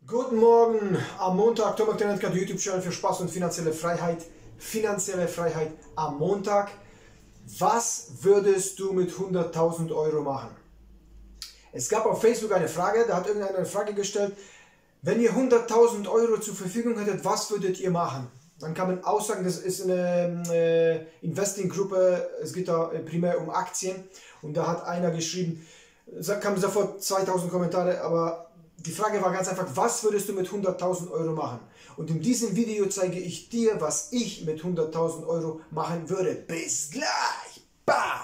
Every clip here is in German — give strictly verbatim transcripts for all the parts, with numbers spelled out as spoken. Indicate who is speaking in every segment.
Speaker 1: Guten Morgen am Montag, Tomek Terentka, der YouTube-Channel für Spaß und finanzielle Freiheit. Finanzielle Freiheit am Montag. Was würdest du mit hunderttausend Euro machen? Es gab auf Facebook eine Frage, da hat irgendeiner eine Frage gestellt, wenn ihr hunderttausend Euro zur Verfügung hättet, was würdet ihr machen? Dann kann man aussagen, das ist eine äh, Investing-Gruppe, es geht da primär um Aktien und da hat einer geschrieben, da kamen sofort zweitausend Kommentare, aber die Frage war ganz einfach, was würdest du mit hunderttausend Euro machen? Und in diesem Video zeige ich dir, was ich mit hunderttausend Euro machen würde. Bis gleich! Bam!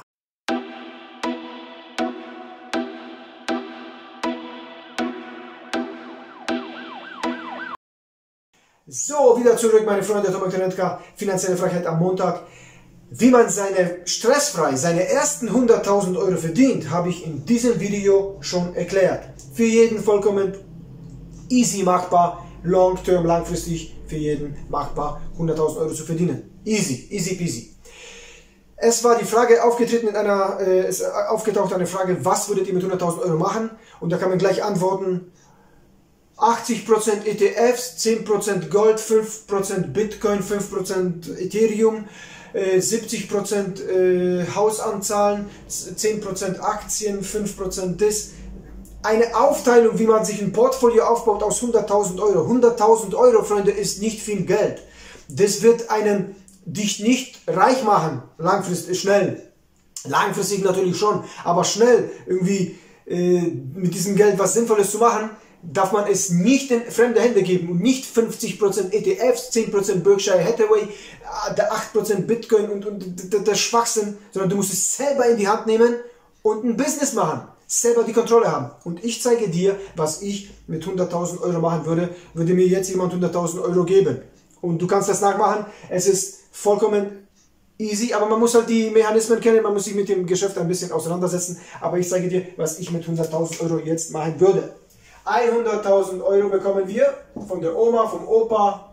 Speaker 1: So, wieder zurück, meine Freunde, Tomek Terentka, finanzielle Freiheit am Montag. Wie man seine stressfrei seine ersten hunderttausend Euro verdient, habe ich in diesem Video schon erklärt. Für jeden vollkommen easy machbar, long term, langfristig für jeden machbar, hunderttausend Euro zu verdienen. Easy, easy peasy. Es war die Frage aufgetreten in einer, äh, es aufgetaucht eine Frage, was würdet ihr mit hunderttausend Euro machen? Und da kann man gleich antworten, achtzig Prozent E T Fs, zehn Prozent Gold, fünf Prozent Bitcoin, fünf Prozent Ethereum, siebzig Prozent äh, Hausanzahlen, zehn Prozent Aktien, fünf Prozent das. Eine Aufteilung, wie man sich ein Portfolio aufbaut aus hunderttausend Euro. hunderttausend Euro, Freunde, ist nicht viel Geld. Das wird einen dich nicht reich machen, langfristig, schnell. Langfristig natürlich schon, aber schnell irgendwie äh, mit diesem Geld was Sinnvolles zu machen, darf man es nicht in fremde Hände geben und nicht fünfzig Prozent E T Fs, zehn Prozent Berkshire Hathaway, acht Prozent Bitcoin und, und der Schwachsinn, sondern du musst es selber in die Hand nehmen und ein Business machen, selber die Kontrolle haben. Und ich zeige dir, was ich mit hunderttausend Euro machen würde, würde mir jetzt jemand hunderttausend Euro geben. Und du kannst das nachmachen, es ist vollkommen easy, aber man muss halt die Mechanismen kennen, man muss sich mit dem Geschäft ein bisschen auseinandersetzen, aber ich zeige dir, was ich mit hunderttausend Euro jetzt machen würde. hunderttausend Euro bekommen wir von der Oma, vom Opa,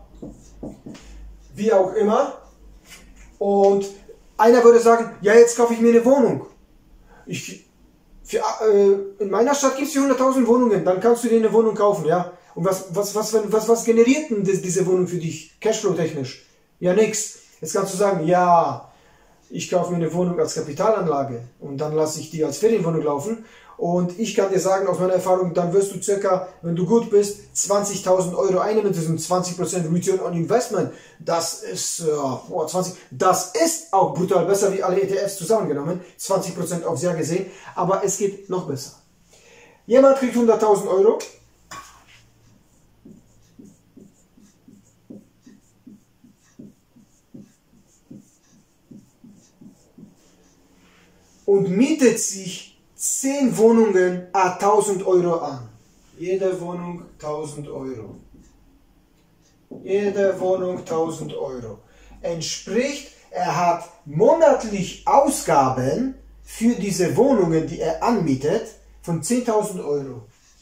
Speaker 1: wie auch immer. Und einer würde sagen, ja, jetzt kaufe ich mir eine Wohnung. Ich, für, äh, in meiner Stadt gibt es hunderttausend Wohnungen, dann kannst du dir eine Wohnung kaufen, ja. Und was, was, was, was, was generiert denn das, diese Wohnung für dich, Cashflow-technisch? Ja, nix. Jetzt kannst du sagen, ja, ich kaufe mir eine Wohnung als Kapitalanlage und dann lasse ich die als Ferienwohnung laufen. Und ich kann dir sagen, aus meiner Erfahrung, dann wirst du circa, wenn du gut bist, zwanzigtausend Euro einnehmen. Das sind zwanzig Prozent Return on Investment. Das ist, äh, oh, zwanzig, das ist auch brutal besser wie alle E T Fs zusammengenommen. zwanzig Prozent aufs Jahr gesehen. Aber es geht noch besser. Jemand kriegt hunderttausend Euro. Und mietet sich zehn Wohnungen à tausend Euro an. Jede Wohnung tausend Euro. Jede Wohnung tausend Euro. Entspricht, er hat monatlich Ausgaben für diese Wohnungen, die er anmietet, von zehntausend Euro.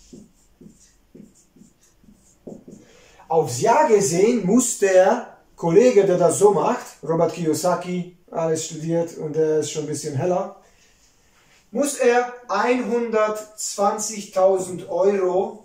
Speaker 1: Aufs Jahr gesehen muss der Kollege, der das so macht, Robert Kiyosaki, alles studiert und er ist schon ein bisschen heller, muss er hundertzwanzigtausend Euro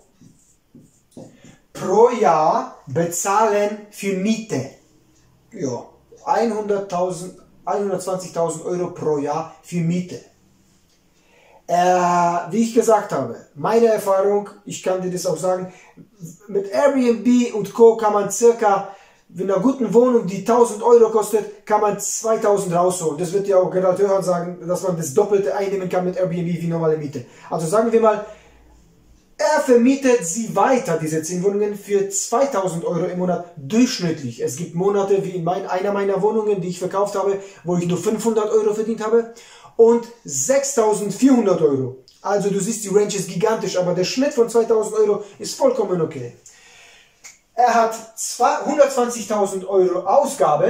Speaker 1: pro Jahr bezahlen für Miete. Ja, hundertzwanzigtausend Euro pro Jahr für Miete. Äh, wie ich gesagt habe, meine Erfahrung, ich kann dir das auch sagen, mit Airbnb und Co. kann man circa, in einer guten Wohnung, die tausend Euro kostet, kann man zweitausend rausholen. Das wird ja auch Gerald Hörhan sagen, dass man das Doppelte einnehmen kann mit Airbnb wie normale Miete. Also sagen wir mal, er vermietet sie weiter, diese zehn Wohnungen, für zweitausend Euro im Monat durchschnittlich. Es gibt Monate wie in mein, einer meiner Wohnungen, die ich verkauft habe, wo ich nur fünfhundert Euro verdient habe und sechstausendvierhundert Euro. Also du siehst, die Range ist gigantisch, aber der Schnitt von zweitausend Euro ist vollkommen okay. Er hat hundertzwanzigtausend Euro Ausgaben,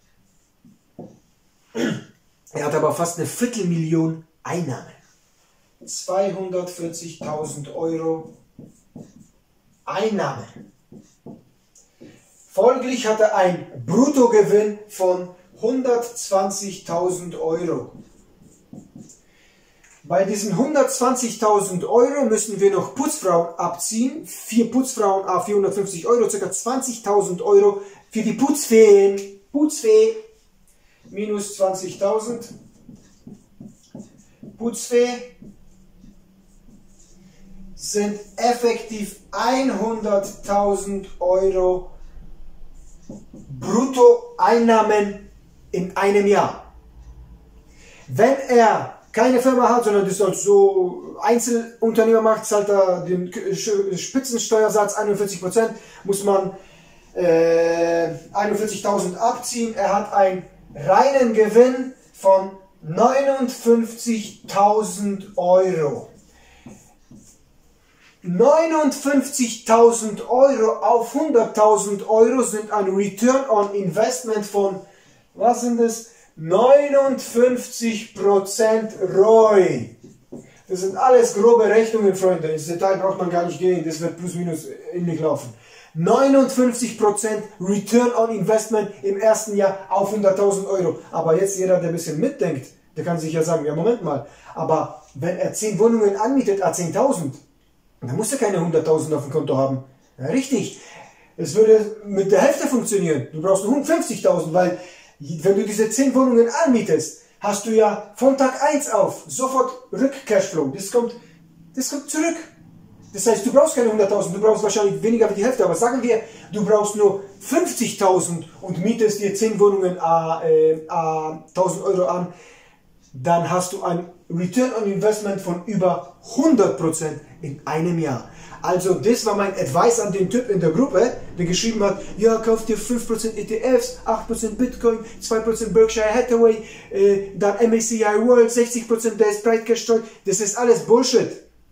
Speaker 1: er hat aber fast eine Viertelmillion Einnahmen. zweihundertvierzigtausend Euro Einnahmen. Folglich hat er einen Bruttogewinn von hundertzwanzigtausend Euro. Bei diesen hundertzwanzigtausend Euro müssen wir noch Putzfrauen abziehen. Vier Putzfrauen, ah, vierhundertfünfzig Euro, ca. zwanzigtausend Euro für die Putzfeen. Putzfee minus zwanzigtausend. Putzfee sind effektiv hunderttausend Euro Bruttoeinnahmen in einem Jahr. Wenn er keine Firma hat, sondern das als so Einzelunternehmer macht, zahlt er den Spitzensteuersatz einundvierzig Prozent, muss man äh, einundvierzigtausend abziehen. Er hat einen reinen Gewinn von neunundfünfzigtausend Euro. neunundfünfzigtausend Euro auf hunderttausend Euro sind ein Return on Investment von, was sind das? neunundfünfzig Prozent R O I. Das sind alles grobe Rechnungen, Freunde. Ins Detail braucht man gar nicht gehen. Das wird plus minus ähnlich laufen. neunundfünfzig Prozent Return on Investment im ersten Jahr auf hunderttausend Euro. Aber jetzt jeder, der ein bisschen mitdenkt, der kann sich ja sagen, ja Moment mal, aber wenn er zehn Wohnungen anmietet, a zehntausend, dann muss er keine hunderttausend auf dem Konto haben. Ja, richtig. Es würde mit der Hälfte funktionieren. Du brauchst nur fünfzigtausend, weil wenn du diese zehn Wohnungen anmietest, hast du ja von Tag eins auf sofort Rück-Cashflow. Das kommt, das kommt zurück. Das heißt, du brauchst keine hunderttausend, du brauchst wahrscheinlich weniger wie die Hälfte. Aber sagen wir, du brauchst nur fünfzigtausend und mietest dir zehn Wohnungen a, äh, a tausend Euro an, dann hast du ein Return on Investment von über hundert Prozent in einem Jahr. Also das war mein Advice an den Typ in der Gruppe, der geschrieben hat, ja, kauf dir fünf Prozent E T Fs, acht Prozent Bitcoin, zwei Prozent Berkshire Hathaway, äh, dann M S C I World, sechzig Prozent der ist Breit Cash. Das ist alles Bullshit.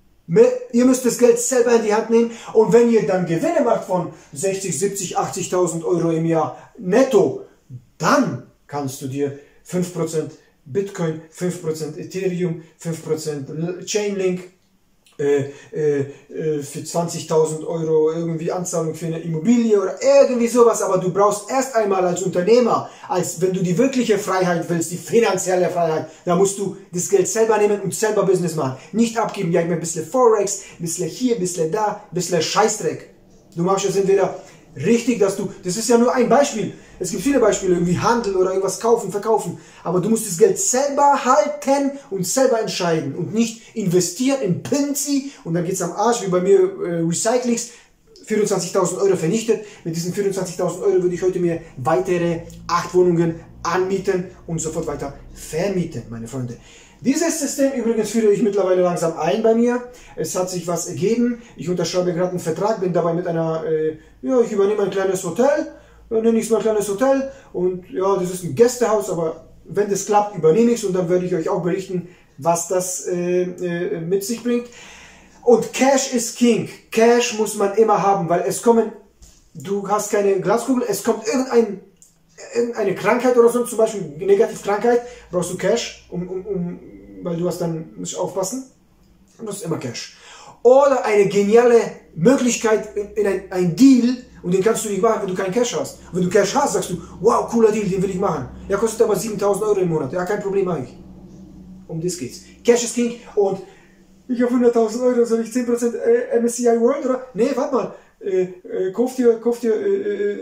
Speaker 1: Ihr müsst das Geld selber in die Hand nehmen und wenn ihr dann Gewinne macht von sechzig, siebzig, achtzigtausend Euro im Jahr netto, dann kannst du dir fünf Prozent Bitcoin, fünf Prozent Ethereum, fünf Prozent Chainlink, äh, äh, für zwanzigtausend Euro irgendwie Anzahlung für eine Immobilie oder irgendwie sowas, aber du brauchst erst einmal als Unternehmer, als wenn du die wirkliche Freiheit willst, die finanzielle Freiheit, da musst du das Geld selber nehmen und selber Business machen. Nicht abgeben, ja, ich ein bisschen Forex, ein bisschen hier, ein bisschen da, ein bisschen Scheißdreck. Du machst es entweder richtig, dass du, das ist ja nur ein Beispiel, es gibt viele Beispiele, irgendwie Handel oder irgendwas kaufen, verkaufen, aber du musst das Geld selber halten und selber entscheiden und nicht investieren in Pinzi und dann geht es am Arsch, wie bei mir äh, Recyclings, vierundzwanzigtausend Euro vernichtet. Mit diesen vierundzwanzigtausend Euro würde ich heute mir weitere acht Wohnungen anmieten und sofort weiter vermieten, meine Freunde. Dieses System übrigens führe ich mittlerweile langsam ein bei mir. Es hat sich was ergeben. Ich unterschreibe gerade einen Vertrag, bin dabei mit einer, äh, ja, ich übernehme ein kleines Hotel, äh, nenne ich es mal kleines Hotel und ja, das ist ein Gästehaus, aber wenn das klappt, übernehme ich es und dann werde ich euch auch berichten, was das äh, äh, mit sich bringt. Und Cash ist King. Cash muss man immer haben, weil es kommen, du hast keine Glaskugel, es kommt irgendein irgendeine Krankheit oder so, zum Beispiel Negativkrankheit, brauchst du Cash, um, um, um, weil du hast dann, musst aufpassen, und das ist immer Cash. Oder eine geniale Möglichkeit in, in ein, ein Deal, und den kannst du nicht machen, wenn du keinen Cash hast. Und wenn du Cash hast, sagst du, wow, cooler Deal, den will ich machen. Ja, kostet aber siebentausend Euro im Monat. Ja, kein Problem, mache ich. Um das geht's. Cash ist King und ich auf hunderttausend Euro, soll ich zehn Prozent äh, M S C I World, oder? Nee, warte mal, äh, äh, kauf dir, kauf dir, äh,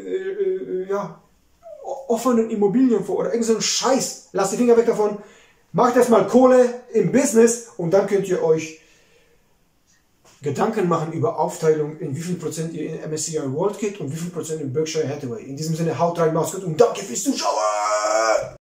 Speaker 1: äh, äh, ja, offenen Immobilien vor oder irgendeinen Scheiß. Lasst die Finger weg davon. Macht erstmal Kohle im Business und dann könnt ihr euch Gedanken machen über Aufteilung, in wie viel Prozent ihr in M S C I World geht und wie viel Prozent in Berkshire Hathaway. In diesem Sinne, haut rein, macht's gut und danke fürs Zuschauen!